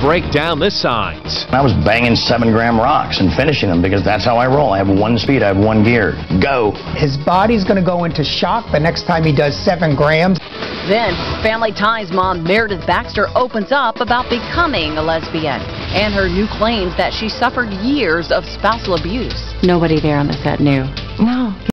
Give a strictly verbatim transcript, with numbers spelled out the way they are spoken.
break down the signs. I was banging seven gram rocks and finishing them because that's how I roll. I have one speed, I have one gear. Go. His body's going to go into shock the next time he does seven grams. Then, Family Ties mom Meredith Baxter opens up about becoming a lesbian and her new claims that she suffered years of spousal abuse. Nobody there on the set knew. No.